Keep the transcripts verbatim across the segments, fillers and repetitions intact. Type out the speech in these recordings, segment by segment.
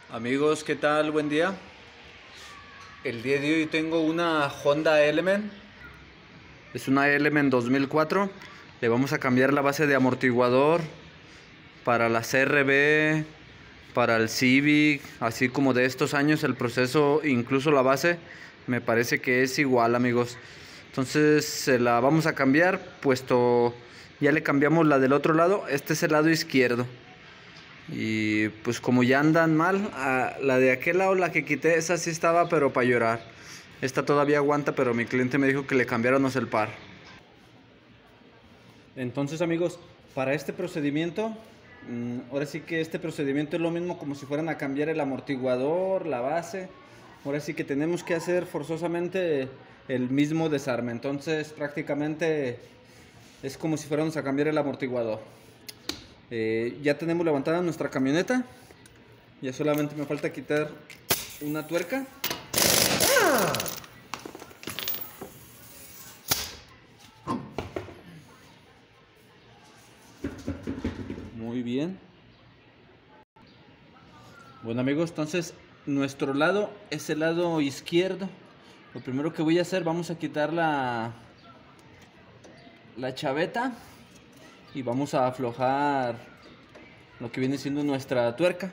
Amigos, ¿qué tal? Buen día. El día de hoy tengo una Honda Element. Es una Element dos mil cuatro. Le vamos a cambiar la base de amortiguador para la C R V, para el Civic, así como de estos años el proceso, incluso la base, me parece que es igual, amigos. Entonces se la vamos a cambiar, puesto ya le cambiamos la del otro lado. Este es el lado izquierdo. Y pues como ya andan mal, a la de aquel lado, la que quité, esa sí estaba pero para llorar. Esta todavía aguanta, pero mi cliente me dijo que le cambiáramos el par. Entonces, amigos, para este procedimiento, mmm, ahora sí que este procedimiento es lo mismo como si fueran a cambiar el amortiguador, la base. Ahora sí que tenemos que hacer forzosamente el mismo desarme. Entonces prácticamente es como si fuéramos a cambiar el amortiguador. Eh, ya tenemos levantada nuestra camioneta. Ya solamente me falta quitar una tuerca. Muy bien. Bueno, amigos, entonces nuestro lado es el lado izquierdo. Lo primero que voy a hacer, vamos a quitar la la chaveta y vamos a aflojar lo que viene siendo nuestra tuerca.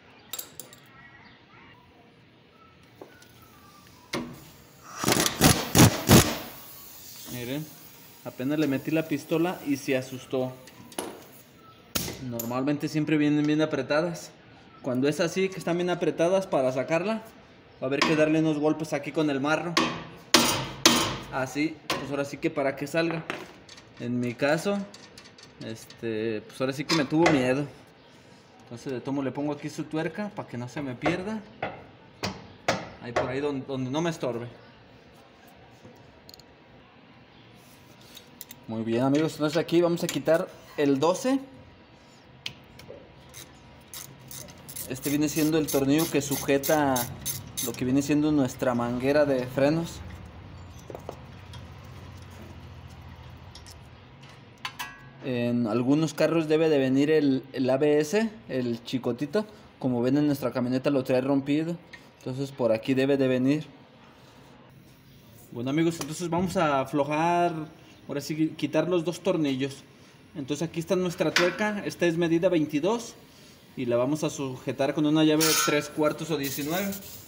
Miren, apenas le metí la pistola y se asustó. Normalmente siempre vienen bien apretadas. Cuando es así, que están bien apretadas, para sacarla va a haber que darle unos golpes aquí con el marro. Así, pues ahora sí que para que salga. En mi caso, este, pues ahora sí que me tuvo miedo. Entonces de tomo le pongo aquí su tuerca para que no se me pierda. Ahí por ahí donde, donde no me estorbe. Muy bien, amigos, entonces aquí vamos a quitar el doce. Este viene siendo el tornillo que sujeta lo que viene siendo nuestra manguera de frenos. En algunos carros debe de venir el, el A B S, el chicotito. Como ven, en nuestra camioneta lo trae rompido. Entonces por aquí debe de venir. Bueno, amigos, entonces vamos a aflojar, ahora sí, quitar los dos tornillos. Entonces aquí está nuestra tuerca. Esta es medida veintidós. Y la vamos a sujetar con una llave tres cuartos o diecinueve.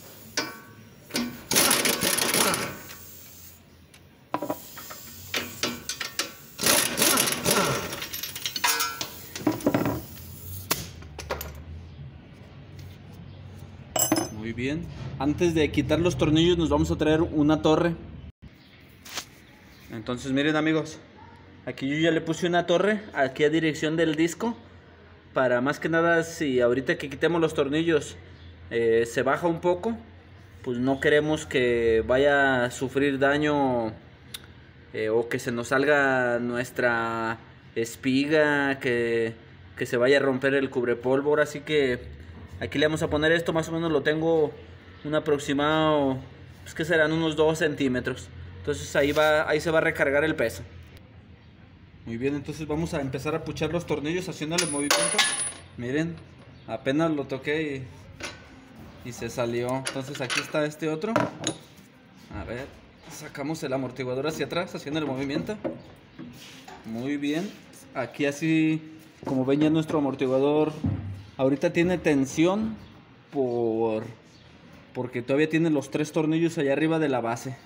Muy bien. Antes de quitar los tornillos nos vamos a traer una torre. Entonces miren, amigos, aquí yo ya le puse una torre aquí a dirección del disco. Para más que nada, si ahorita que quitemos los tornillos eh, se baja un poco, pues no queremos que vaya a sufrir daño eh, o que se nos salga nuestra espiga, que, que se vaya a romper el cubrepólvora. Así que aquí le vamos a poner esto, más o menos lo tengo un aproximado, pues que serán unos dos centímetros. Entonces ahí, va, ahí se va a recargar el peso. Muy bien, entonces vamos a empezar a puchar los tornillos haciéndole el movimiento. Miren, apenas lo toqué y, y se salió. Entonces aquí está este otro. A ver, sacamos el amortiguador hacia atrás haciendo el movimiento. Muy bien. Aquí así, como ven, ya nuestro amortiguador ahorita tiene tensión por porque todavía tiene los tres tornillos allá arriba de la base.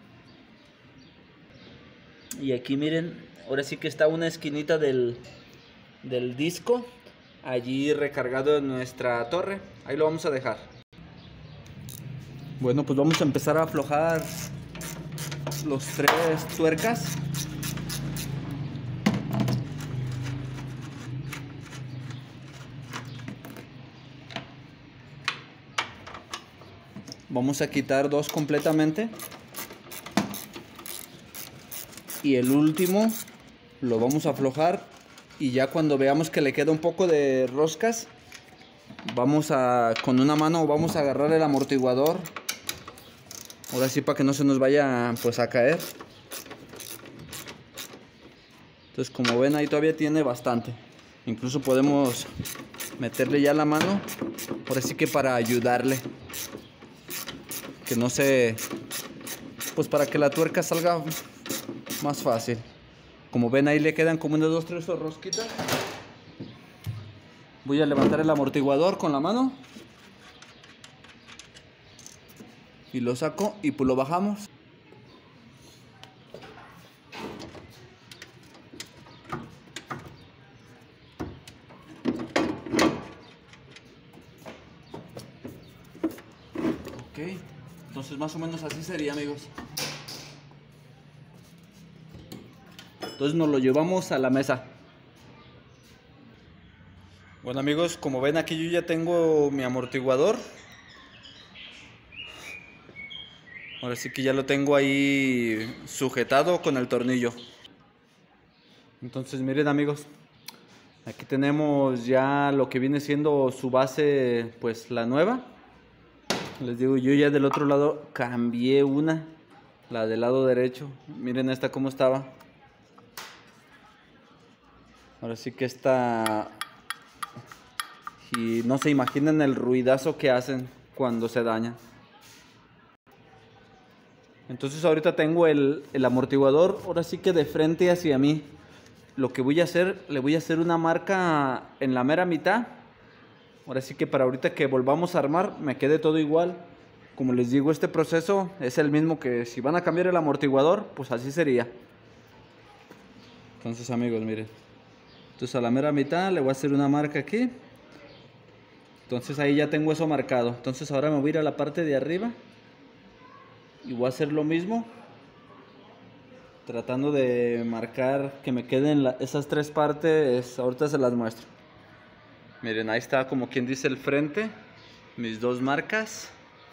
Y aquí miren, ahora sí que está una esquinita del, del disco allí recargado en nuestra torre. Ahí lo vamos a dejar. Bueno, pues vamos a empezar a aflojar los tres tuercas. Vamos a quitar dos completamente. Y el último lo vamos a aflojar. Y ya cuando veamos que le queda un poco de roscas, vamos a, con una mano vamos a agarrar el amortiguador. Ahora sí, para que no se nos vaya pues a caer. Entonces, como ven, ahí todavía tiene bastante. Incluso podemos meterle ya la mano Ahora sí que para ayudarle. Que no se... Pues para que la tuerca salga más fácil. Como ven, ahí le quedan como unas dos, tres rosquitas. Voy a levantar el amortiguador con la mano. Y lo saco y pues lo bajamos. Ok, entonces más o menos así sería, amigos. Entonces nos lo llevamos a la mesa. Bueno, amigos, como ven, aquí yo ya tengo mi amortiguador. Ahora sí que ya lo tengo ahí sujetado con el tornillo. Entonces miren, amigos, aquí tenemos ya lo que viene siendo su base, pues la nueva. Les digo, yo ya del otro lado cambié una, la del lado derecho. Miren esta cómo estaba. Ahora sí que está... Y no se imaginan el ruidazo que hacen cuando se dañan. Entonces ahorita tengo el, el amortiguador, ahora sí que de frente hacia mí. Lo que voy a hacer, le voy a hacer una marca en la mera mitad. Ahora sí que para ahorita que volvamos a armar me quede todo igual. Como les digo, este proceso es el mismo que si van a cambiar el amortiguador, pues así sería. Entonces, amigos, miren. Entonces a la mera mitad le voy a hacer una marca aquí. Entonces ahí ya tengo eso marcado. Entonces ahora me voy a ir a la parte de arriba y voy a hacer lo mismo, tratando de marcar que me queden la, esas tres partes. Ahorita se las muestro. Miren, ahí está como quien dice el frente, mis dos marcas.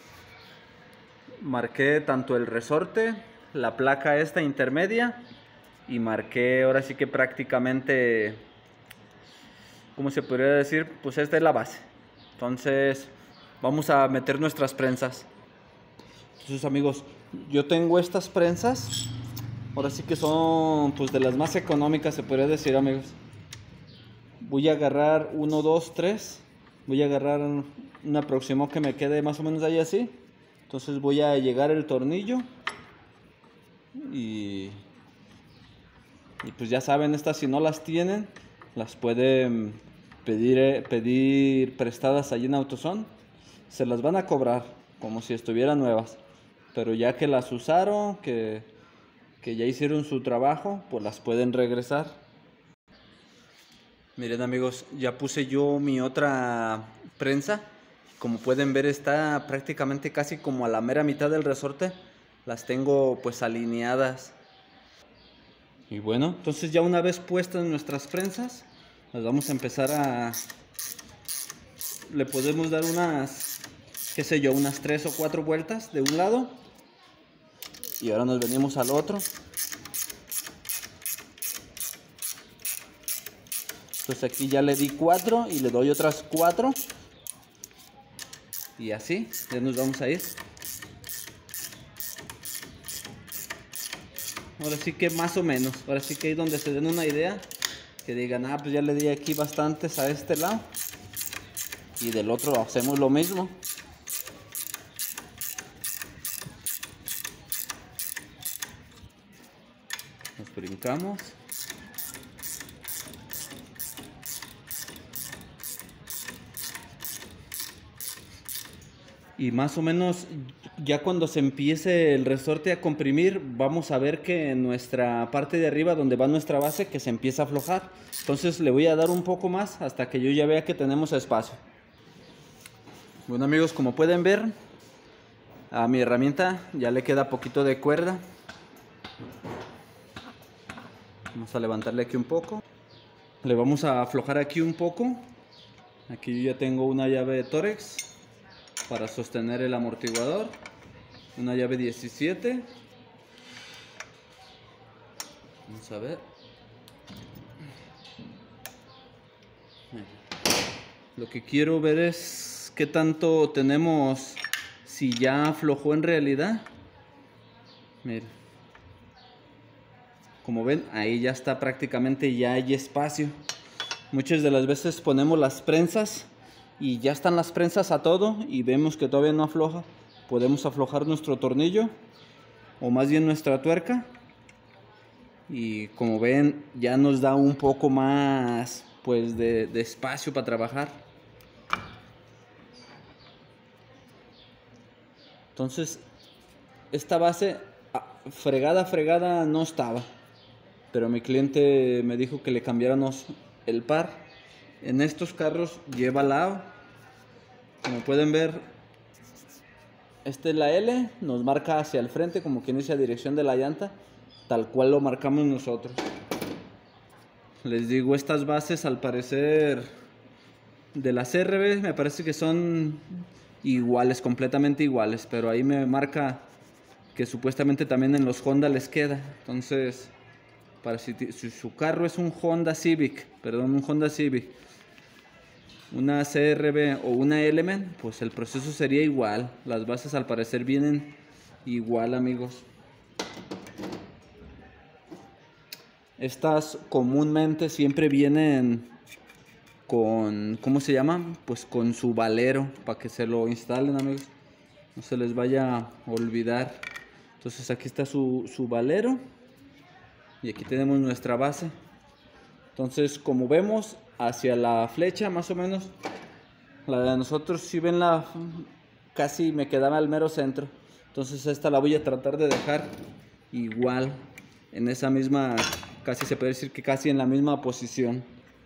Marqué tanto el resorte, la placa esta intermedia, y marqué ahora sí que prácticamente, ¿cómo se podría decir? Pues esta es la base. Entonces vamos a meter nuestras prensas. Entonces, amigos, yo tengo estas prensas. Ahora sí que son pues de las más económicas, se podría decir, amigos. Voy a agarrar uno, dos, tres. Voy a agarrar un aproximado que me quede más o menos ahí así. Entonces voy a llegar el tornillo. Y, y pues ya saben, estas si no las tienen, las pueden pedir, pedir prestadas allí en AutoZone. Se las van a cobrar como si estuvieran nuevas. Pero ya que las usaron, que, que ya hicieron su trabajo, pues las pueden regresar. Miren, amigos, ya puse yo mi otra prensa. Como pueden ver, está prácticamente casi como a la mera mitad del resorte. Las tengo pues alineadas. Y bueno, entonces ya una vez puestas nuestras prensas, las vamos a empezar a... Le podemos dar unas, qué sé yo, unas tres o cuatro vueltas de un lado. Y ahora nos venimos al otro. Entonces aquí ya le di cuatro y le doy otras cuatro. Y así, ya nos vamos a ir. Ahora sí que más o menos. Ahora sí que ahí donde se den una idea. Que digan, ah, pues ya le di aquí bastantes a este lado. Y del otro hacemos lo mismo. Nos brincamos. Y más o menos ya cuando se empiece el resorte a comprimir, vamos a ver que en nuestra parte de arriba donde va nuestra base, que se empieza a aflojar. Entonces le voy a dar un poco más hasta que yo ya vea que tenemos espacio. Bueno, amigos, como pueden ver, a mi herramienta ya le queda poquito de cuerda. Vamos a levantarle aquí un poco. Le vamos a aflojar aquí un poco. Aquí yo ya tengo una llave de Torex para sostener el amortiguador, una llave diecisiete. Vamos a ver. Lo que quiero ver es qué tanto tenemos, si ya aflojó en realidad. Miren, como ven, ahí ya está, prácticamente ya hay espacio. Muchas de las veces ponemos las prensas y ya están las prensas a todo y vemos que todavía no afloja, podemos aflojar nuestro tornillo o más bien nuestra tuerca, y como ven ya nos da un poco más pues de, de espacio para trabajar. Entonces esta base fregada fregada no estaba, pero mi cliente me dijo que le cambiáramos el par. En estos carros lleva lao, como pueden ver, esta es la L, nos marca hacia el frente como quien dice a dirección de la llanta, tal cual lo marcamos nosotros. Les digo, estas bases al parecer de la C R B me parece que son iguales, completamente iguales, pero ahí me marca que supuestamente también en los Honda les queda. Entonces, para si, si su carro es un Honda Civic, perdón, un Honda Civic, una C R B o una Element, pues el proceso sería igual. Las bases al parecer vienen igual, amigos. Estas comúnmente siempre vienen con, ¿cómo se llama? Pues con su valero, para que se lo instalen, amigos. No se les vaya a olvidar. Entonces aquí está su, su valero. Y aquí tenemos nuestra base. Entonces, como vemos, hacia la flecha más o menos, la de nosotros, si ven la, casi me quedaba al mero centro. Entonces esta la voy a tratar de dejar igual, en esa misma, casi se puede decir que casi en la misma posición.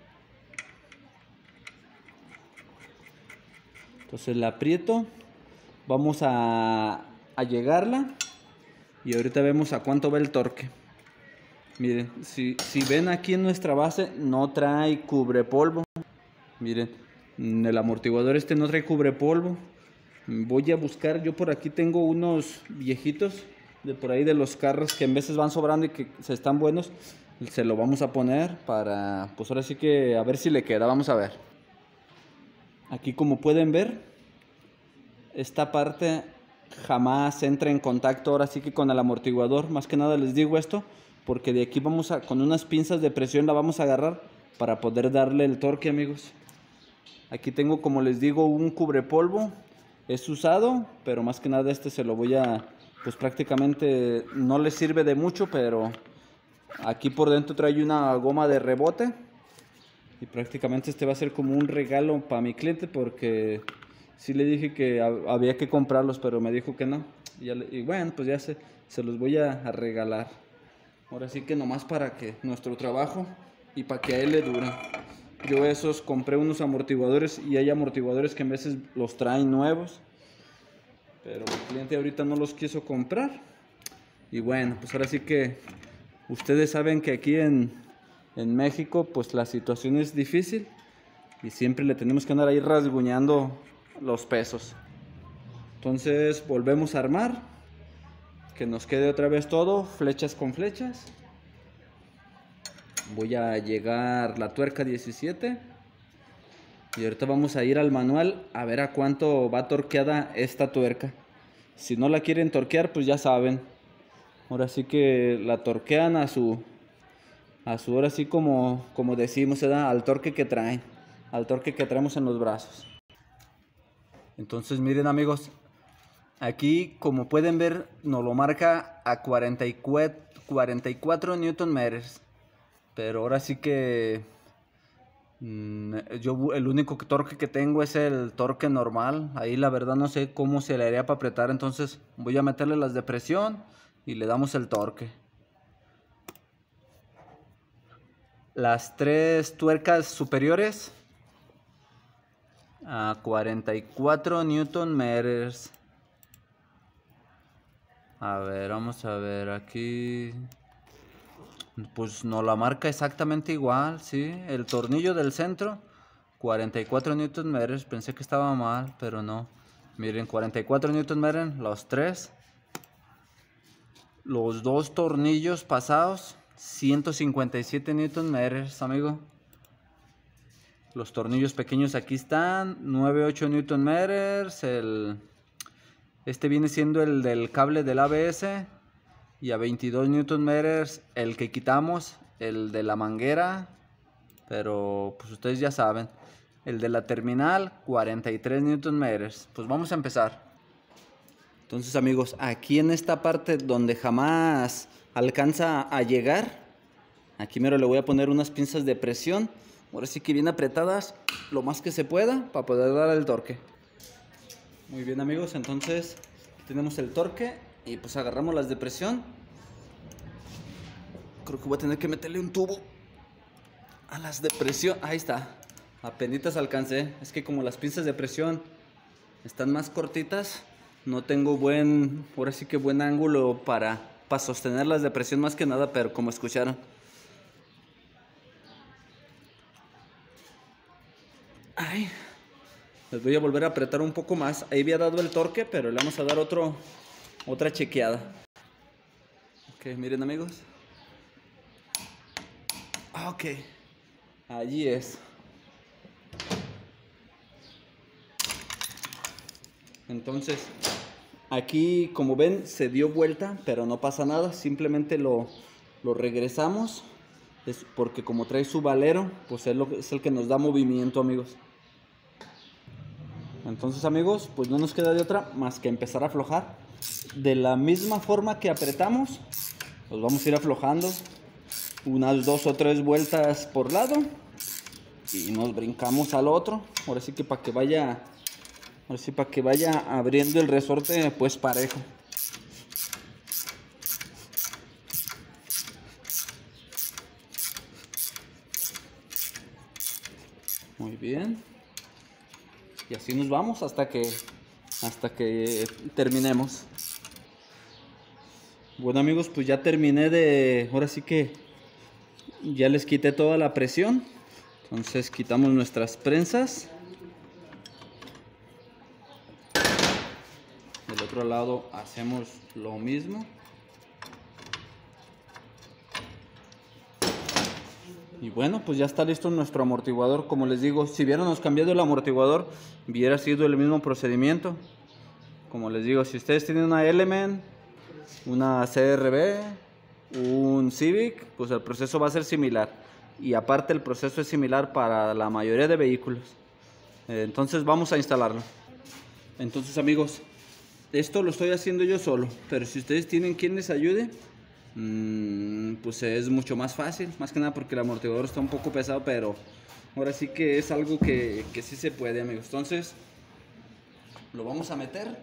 Entonces la aprieto, vamos a, a llegarla y ahorita vemos a cuánto va el torque. Miren, si, si ven aquí en nuestra base no trae cubrepolvo. Miren, el amortiguador este no trae cubrepolvo. Voy a buscar, yo por aquí tengo unos viejitos de por ahí de los carros que en veces van sobrando y que se están buenos. Se lo vamos a poner para, pues ahora sí que a ver si le queda, vamos a ver. Aquí como pueden ver, esta parte jamás entra en contacto ahora sí que con el amortiguador. Más que nada les digo esto porque de aquí vamos a, con unas pinzas de presión la vamos a agarrar para poder darle el torque, amigos. Aquí tengo, como les digo, un cubrepolvo. Es usado, pero más que nada este se lo voy a, pues prácticamente no le sirve de mucho, pero aquí por dentro trae una goma de rebote. Y prácticamente este va a ser como un regalo para mi cliente, porque sí le dije que había que comprarlos, pero me dijo que no. Y, ya le, y bueno, pues ya se, se los voy a, a regalar. Ahora sí que nomás para que nuestro trabajo y para que a él le dure. Yo esos compré unos amortiguadores y hay amortiguadores que en veces los traen nuevos, pero el cliente ahorita no los quiso comprar. Y bueno, pues ahora sí que ustedes saben que aquí en, en México pues la situación es difícil y siempre le tenemos que andar ahí rasguñando los pesos. Entonces volvemos a armar, que nos quede otra vez todo, flechas con flechas. Voy a llegar la tuerca diecisiete y ahorita vamos a ir al manual a ver a cuánto va torqueada esta tuerca. Si no la quieren torquear, pues ya saben, ahora sí que la torquean a su a su ahora sí como, como decimos, se da al torque que traen, al torque que traemos en los brazos. Entonces miren, amigos, aquí como pueden ver nos lo marca a cuarenta y cuatro newton meters. Pero ahora sí que mmm, yo el único torque que tengo es el torque normal. Ahí la verdad no sé cómo se le haría para apretar. Entonces voy a meterle las de presión y le damos el torque. Las tres tuercas superiores a cuarenta y cuatro newton meters. A ver, vamos a ver aquí. Pues nos la marca exactamente igual, sí. El tornillo del centro, cuarenta y cuatro newton meters. Pensé que estaba mal, pero no. Miren, cuarenta y cuatro newton meters, los tres. Los dos tornillos pasados, ciento cincuenta y siete newton meters, amigo. Los tornillos pequeños aquí están, nueve punto ocho newton meters. El, este viene siendo el del cable del A B S. Y a veintidós newton meters el que quitamos, el de la manguera, pero pues ustedes ya saben. El de la terminal, cuarenta y tres newton meters. Pues vamos a empezar. Entonces, amigos, aquí en esta parte donde jamás alcanza a llegar, aquí mero le voy a poner unas pinzas de presión. Ahora sí que bien apretadas, lo más que se pueda, para poder dar el torque. Muy bien, amigos, entonces tenemos el torque y pues agarramos las de presión. Creo que voy a tener que meterle un tubo a las de presión. Ahí está, apenitas alcancé. Es que como las pinzas de presión están más cortitas, no tengo buen, ahora sí que buen ángulo para, para sostener las de presión más que nada, pero como escucharon. Ay, les voy a volver a apretar un poco más. Ahí había dado el torque, pero le vamos a dar otro, otra chequeada. Ok, miren, amigos. Ok, allí es. Entonces, aquí como ven se dio vuelta, pero no pasa nada, simplemente lo, lo regresamos. Es porque como trae su valero, pues es, lo, es el que nos da movimiento, amigos. Entonces, amigos, pues no nos queda de otra más que empezar a aflojar. De la misma forma que apretamos, pues vamos a ir aflojando unas dos o tres vueltas por lado y nos brincamos al otro. Ahora sí que para que vaya, ahora sí para que vaya abriendo el resorte pues parejo. Muy bien. Y así nos vamos hasta que hasta que terminemos. Bueno, amigos, pues ya terminé de, ahora sí que ya les quité toda la presión. Entonces quitamos nuestras prensas. Del otro lado hacemos lo mismo. Y bueno, pues ya está listo nuestro amortiguador. Como les digo, si hubiéramos cambiado el amortiguador, hubiera sido el mismo procedimiento. Como les digo, si ustedes tienen una Element, una C R V, un Civic, pues el proceso va a ser similar. Y aparte el proceso es similar para la mayoría de vehículos. Entonces vamos a instalarlo. Entonces, amigos, esto lo estoy haciendo yo solo, pero si ustedes tienen quien les ayude, pues es mucho más fácil, más que nada porque el amortiguador está un poco pesado, pero ahora sí que es algo que, que sí se puede, amigos. Entonces lo vamos a meter.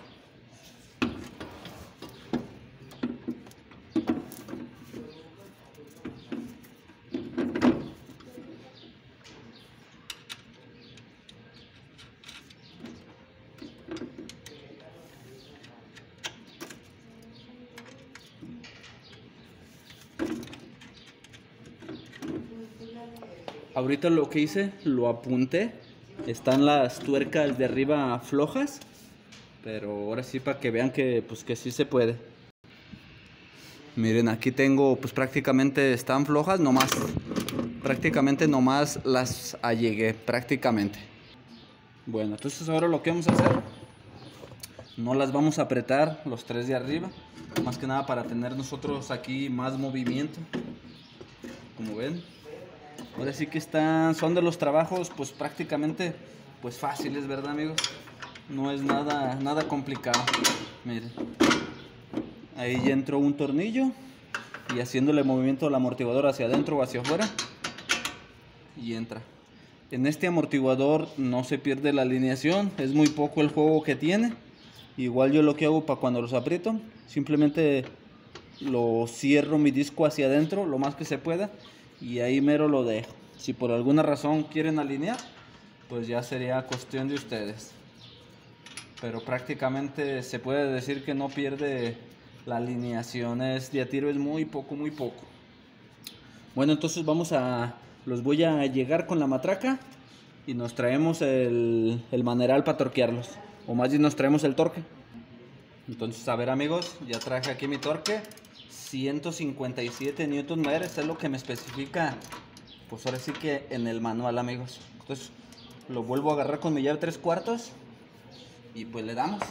Ahorita lo que hice, lo apunté. Están las tuercas de arriba flojas, pero ahora sí para que vean que pues que sí se puede. Miren, aquí tengo pues prácticamente están flojas, nomás prácticamente nomás las allegué prácticamente. Bueno, entonces ahora lo que vamos a hacer, no las vamos a apretar los tres de arriba, más que nada para tener nosotros aquí más movimiento. Como ven, ahora sí que están, son de los trabajos pues prácticamente pues fáciles, ¿verdad, amigos? No es nada, nada complicado. Miren, ahí ya entró un tornillo y haciéndole movimiento al amortiguador hacia adentro o hacia afuera y entra. En este amortiguador no se pierde la alineación, es muy poco el juego que tiene. Igual yo lo que hago para cuando los aprieto, simplemente lo cierro mi disco hacia adentro lo más que se pueda y ahí mero lo dejo. Si por alguna razón quieren alinear, pues ya sería cuestión de ustedes. Pero prácticamente se puede decir que no pierde la alineación, es de a tiro, es muy poco, muy poco. Bueno, entonces vamos a, los voy a llegar con la matraca y nos traemos el, el maneral para torquearlos, o más bien nos traemos el torque. Entonces, a ver, amigos, ya traje aquí mi torque, ciento cincuenta y siete newton meters, es lo que me especifica, pues ahora sí que en el manual, amigos. Entonces lo vuelvo a agarrar con mi llave tres cuartos y pues le damos.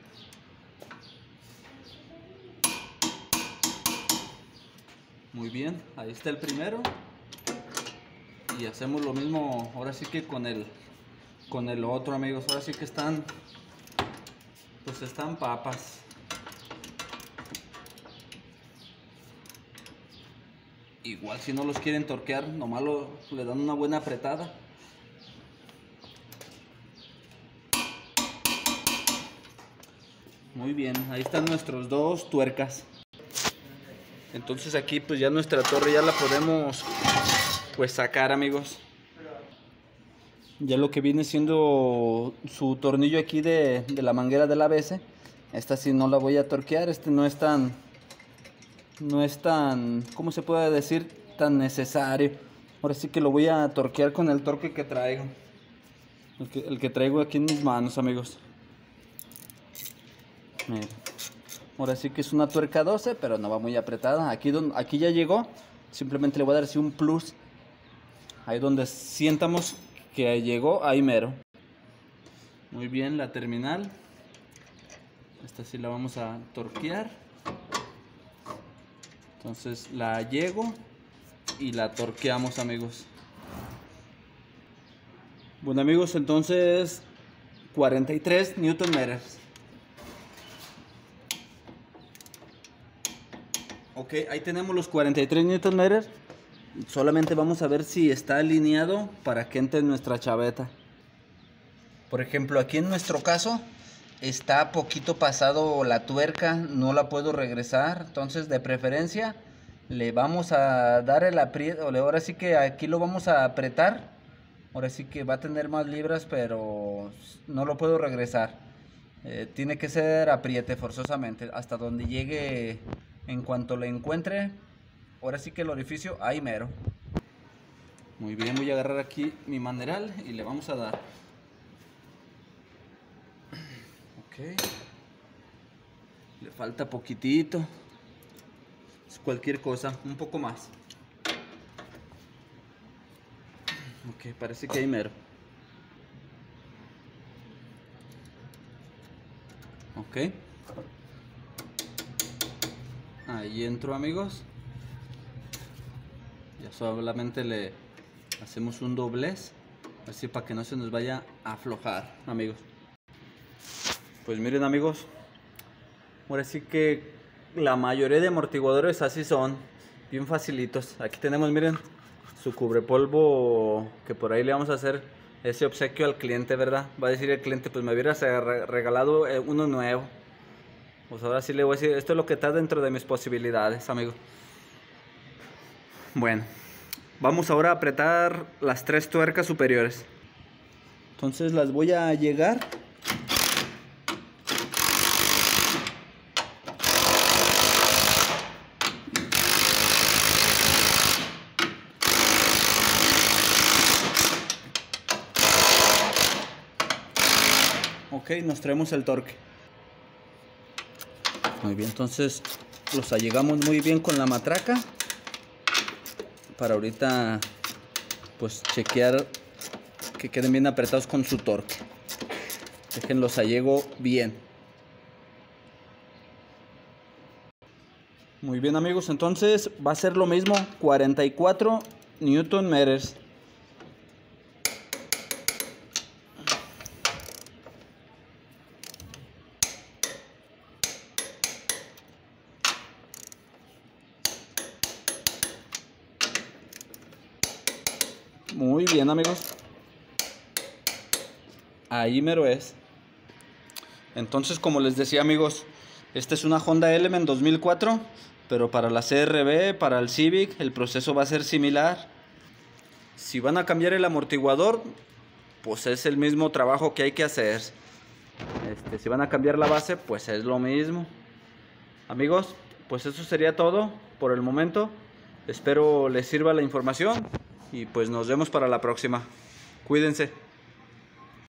Muy bien, ahí está el primero y hacemos lo mismo ahora sí que con el con el otro, amigos. Ahora sí que están, pues están papas. Igual si no los quieren torquear, nomás lo, le dan una buena apretada. Muy bien, ahí están nuestros dos tuercas. Entonces aquí pues ya nuestra torre ya la podemos pues sacar, amigos. Ya lo que viene siendo su tornillo aquí de, de la manguera del A B S. Esta sí no la voy a torquear, este no es tan, no es tan, ¿cómo se puede decir? Tan necesario. Ahora sí que lo voy a torquear con el torque que traigo. El que, el que traigo aquí en mis manos, amigos. Mira. Ahora sí que es una tuerca doce, pero no va muy apretada. Aquí, donde, aquí ya llegó. Simplemente le voy a dar así un plus. Ahí donde sientamos que llegó, ahí mero. Muy bien, la terminal. Esta sí la vamos a torquear. Entonces la llego y la torqueamos, amigos. Bueno, amigos, entonces cuarenta y tres newton meters. Ok, ahí tenemos los cuarenta y tres newton meters. Solamente vamos a ver si está alineado para que entre nuestra chaveta. Por ejemplo, aquí en nuestro caso está poquito pasado la tuerca, no la puedo regresar. Entonces, de preferencia, le vamos a dar el aprieto. Ahora sí que aquí lo vamos a apretar. Ahora sí que va a tener más libras, pero no lo puedo regresar. Eh, tiene que ser apriete forzosamente hasta donde llegue. En cuanto le encuentre, ahora sí que el orificio, ahí mero. Muy bien, voy a agarrar aquí mi maneral y le vamos a dar. Ok. Le falta poquitito. Es cualquier cosa, un poco más. Ok, parece que ahí mero. Ok. Ahí entro, amigos. Ya solamente le hacemos un doblez, así para que no se nos vaya a aflojar, amigos. Pues miren, amigos, ahora sí que la mayoría de amortiguadores así son, bien facilitos. Aquí tenemos, miren, su cubrepolvo, que por ahí le vamos a hacer ese obsequio al cliente, ¿verdad? Va a decir el cliente, pues me hubieras regalado uno nuevo. Pues ahora sí le voy a decir, esto es lo que está dentro de mis posibilidades, amigo. Bueno, vamos ahora a apretar las tres tuercas superiores. Entonces las voy a llegar. Ok, nos traemos el torque. Muy bien, entonces los allegamos muy bien con la matraca para ahorita pues chequear que queden bien apretados con su torque. Déjenlos allego bien. Muy bien, amigos, entonces va a ser lo mismo, cuarenta y cuatro newton meters. Muy bien, amigos. Ahí mero es. Entonces, como les decía, amigos, esta es una Honda Element dos mil cuatro, pero para la C R V, para el Civic, el proceso va a ser similar. Si van a cambiar el amortiguador, pues es el mismo trabajo que hay que hacer. Este, si van a cambiar la base, pues es lo mismo. Amigos, pues eso sería todo por el momento. Espero les sirva la información y pues nos vemos para la próxima. Cuídense.